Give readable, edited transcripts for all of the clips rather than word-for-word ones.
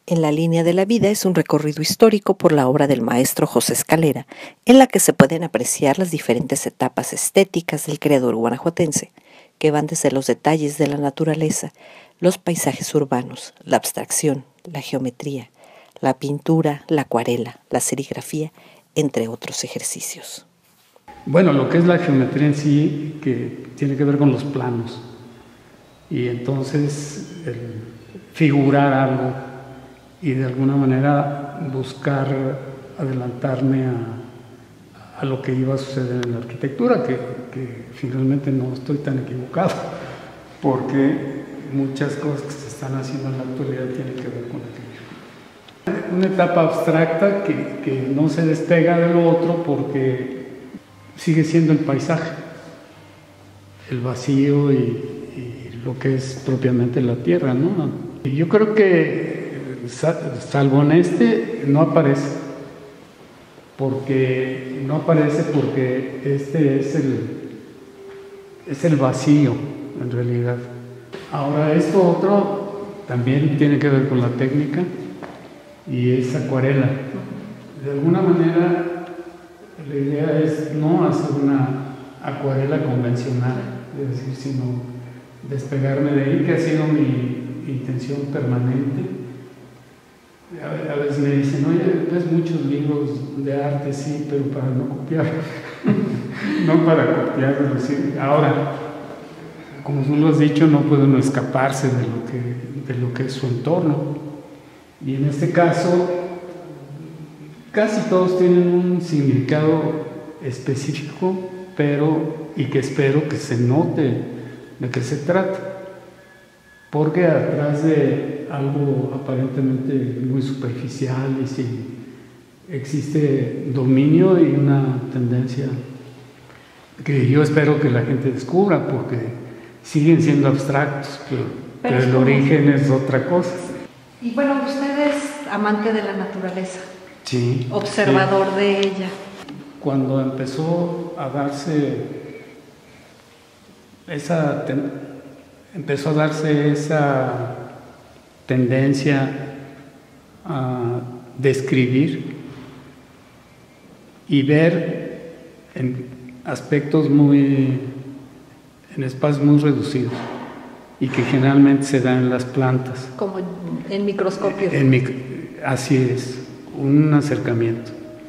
En la línea de la vida es un recorrido histórico por la obra del maestro José Escalera, en la que se pueden apreciar las diferentes etapas estéticas del creador guanajuatense, que van desde los detalles de la naturaleza, los paisajes urbanos, la abstracción, la geometría, la pintura, la acuarela, la serigrafía, entre otros ejercicios. Bueno, lo que es la geometría en sí, que tiene que ver con los planos, y entonces el figurar algo y de alguna manera buscar adelantarme a lo que iba a suceder en la arquitectura, que finalmente no estoy tan equivocado, porque muchas cosas que se están haciendo en la actualidad tienen que ver con aquello. Una etapa abstracta que no se despega de lo otro porque sigue siendo el paisaje, el vacío y lo que es propiamente la tierra, ¿no? Y yo creo que salvo en este no aparece porque este es el vacío en realidad. Ahora esto otro también tiene que ver con la técnica y es acuarela. De alguna manera la idea es no hacer una acuarela convencional, es decir, sino despegarme de ahí, que ha sido mi intención permanente. A veces me dicen, oye, ves muchos libros de arte, sí, pero para no copiar, no para copiar, es decir, ahora, como tú lo has dicho, no puede uno escaparse de lo que es su entorno. Y en este caso, casi todos tienen un significado específico, y que espero que se note de qué se trata. Porque atrás de algo aparentemente muy superficial y sí, existe dominio y una tendencia que yo espero que la gente descubra, porque siguen siendo abstractos, pero el origen es otra cosa. Y bueno, usted es amante de la naturaleza, sí, observador sí. de ella. Cuando empezó a darse esa tendencia a describir y ver en aspectos en espacios muy reducidos y que generalmente se dan en las plantas. Como en microscopio. Así es, un acercamiento.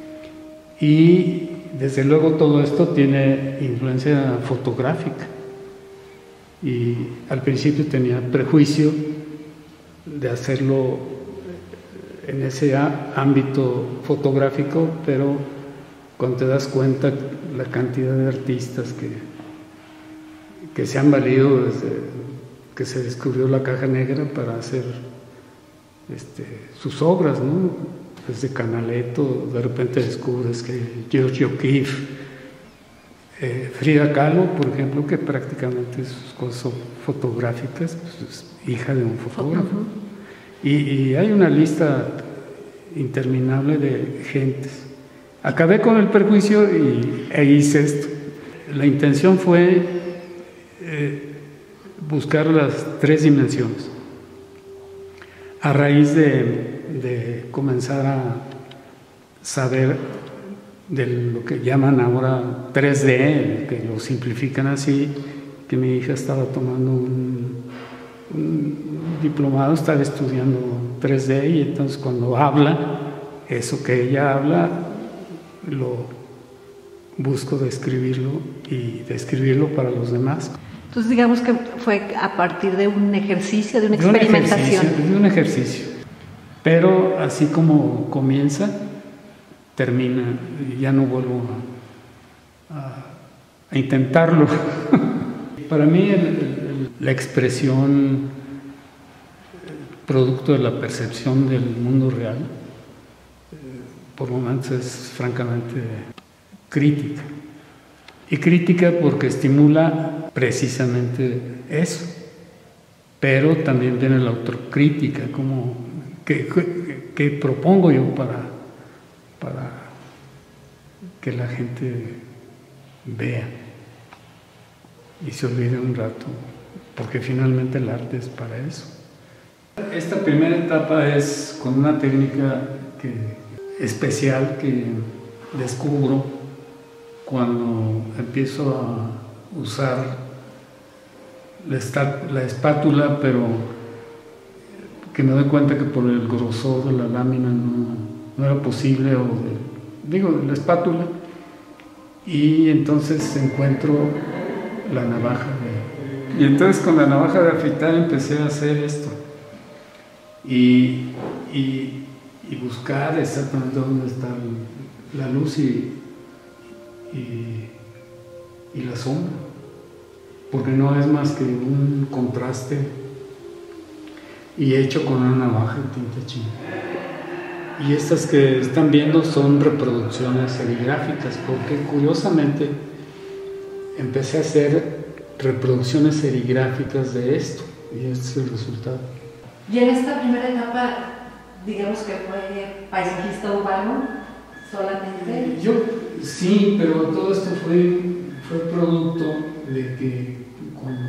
Y desde luego todo esto tiene influencia fotográfica. Y al principio tenía prejuicio de hacerlo en ese ámbito fotográfico, pero cuando te das cuenta la cantidad de artistas que se han valido desde que se descubrió la caja negra para hacer sus obras, ¿no? Desde Canaletto, de repente descubres que George O'Keeffe, Frida Kahlo, por ejemplo, que prácticamente sus cosas son fotográficas, pues es hija de un fotógrafo. Y hay una lista interminable de gentes. Acabé con el prejuicio e hice esto. La intención fue buscar las tres dimensiones. A raíz de comenzar a saber de lo que llaman ahora 3D, que lo simplifican así, que mi hija estaba tomando un diplomado, estaba estudiando 3D, y entonces cuando habla, eso que ella habla, lo busco describirlo y describirlo para los demás. Entonces digamos que fue a partir de un ejercicio, de una experimentación. De un ejercicio. Pero así como comienza, termina, y ya no vuelvo a intentarlo. Para mí la expresión producto de la percepción del mundo real por momentos es francamente crítica. Y crítica porque estimula precisamente eso, pero también viene la autocrítica, como que propongo yo para que la gente vea y se olvide un rato, porque finalmente el arte es para eso, Esta primera etapa es con una técnica especial que descubro cuando empiezo a usar la espátula, pero que me doy cuenta que por el grosor de la lámina no era posible, la espátula, y entonces encuentro la navaja. Y entonces con la navaja de afeitar empecé a hacer esto y buscar exactamente dónde está la luz y la sombra, porque no es más que un contraste y hecho con una navaja de tinta china. Y estas que están viendo son reproducciones serigráficas, porque curiosamente empecé a hacer reproducciones serigráficas de esto, y este es el resultado. Y en esta primera etapa, digamos que fue paisajista urbano solamente. Yo sí, pero todo esto fue producto de que cuando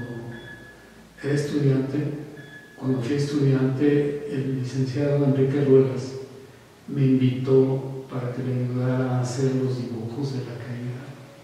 fui estudiante, el licenciado Enrique Ruelas me invitó para que le ayudara a hacer los dibujos de la caída.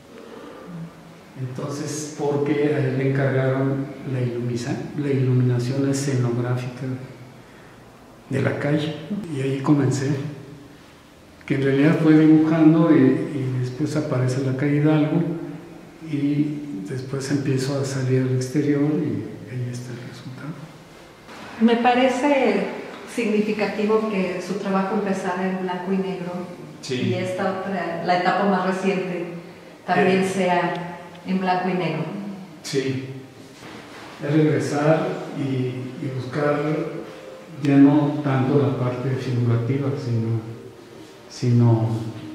Entonces, porque a él le encargaron la iluminación escenográfica de la calle, y ahí comencé, que en realidad fue dibujando y después aparece la calle Hidalgo y después empiezo a salir al exterior y ahí está el resultado. Me parece significativo que su trabajo empezara en blanco y negro, sí, y esta otra, la etapa más reciente, también sea en blanco y negro. Sí, es regresar y buscar ya no tanto la parte figurativa, sino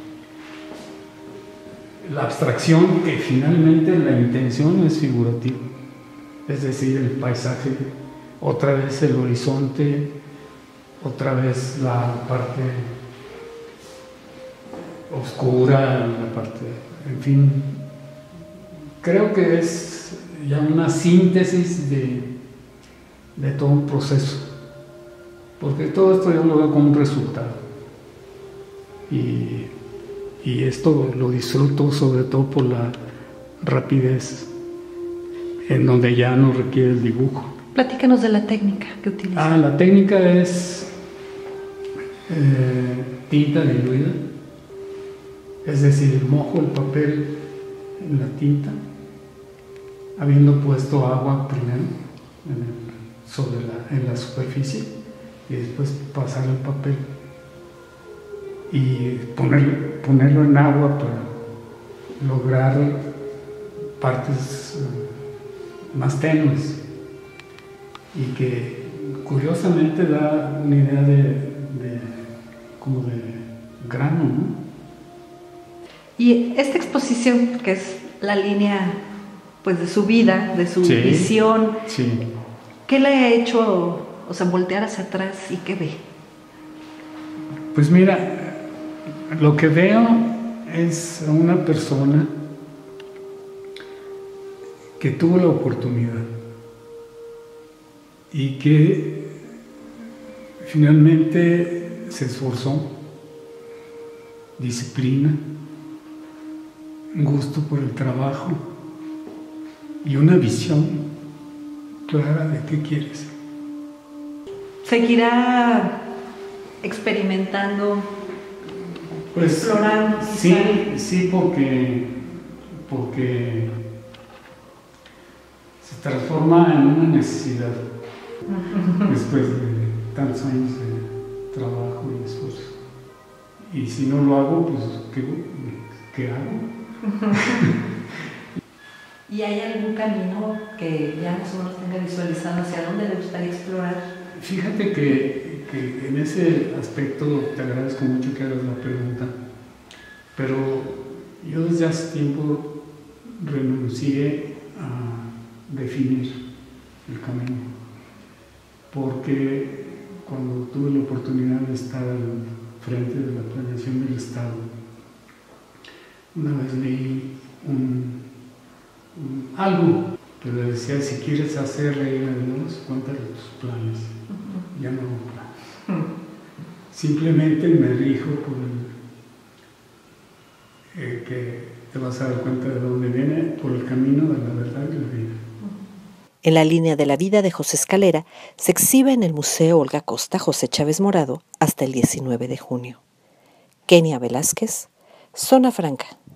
la abstracción, que finalmente la intención es figurativa, es decir, el paisaje, otra vez el horizonte, otra vez la parte oscura, la parte, en fin, creo que es ya una síntesis de todo un proceso, porque todo esto yo lo veo como un resultado. Y esto lo disfruto sobre todo por la rapidez, en donde ya no requiere el dibujo. Platícanos de la técnica que utiliza. La técnica es tinta diluida, es decir, mojo el papel en la tinta, habiendo puesto agua primero en la superficie, y después pasar el papel y ponerlo en agua para lograr partes más tenues, y que curiosamente da una idea como de grano, ¿no? Y esta exposición, que es la línea pues de su vida, de su visión, ¿qué le ha hecho, voltear hacia atrás y qué ve? Pues mira, lo que veo es a una persona que tuvo la oportunidad y que finalmente se esforzó, disciplina, gusto por el trabajo y una visión clara de qué quieres. ¿Seguirá experimentando, explorando? Sí, porque se transforma en una necesidad después de tantos años de trabajo y esfuerzo. Y si no lo hago, pues ¿qué hago? ¿Y hay algún camino que ya más o menos tenga visualizado hacia dónde le gustaría explorar? Fíjate que en ese aspecto te agradezco mucho que hagas la pregunta, pero yo desde hace tiempo renuncié a definir el camino, porque cuando tuve la oportunidad de estar al frente de la planeación del Estado, una vez leí algo, pero decía: si quieres hacer reír a Dios, cuéntale tus planes. ya no hago planes. Simplemente me rijo por que te vas a dar cuenta de dónde viene, por el camino de la verdad y la vida. En la línea de la vida de José Escalera se exhibe en el Museo Olga Costa José Chávez Morado hasta el 19 de junio. Kenia Velázquez, Zona Franca.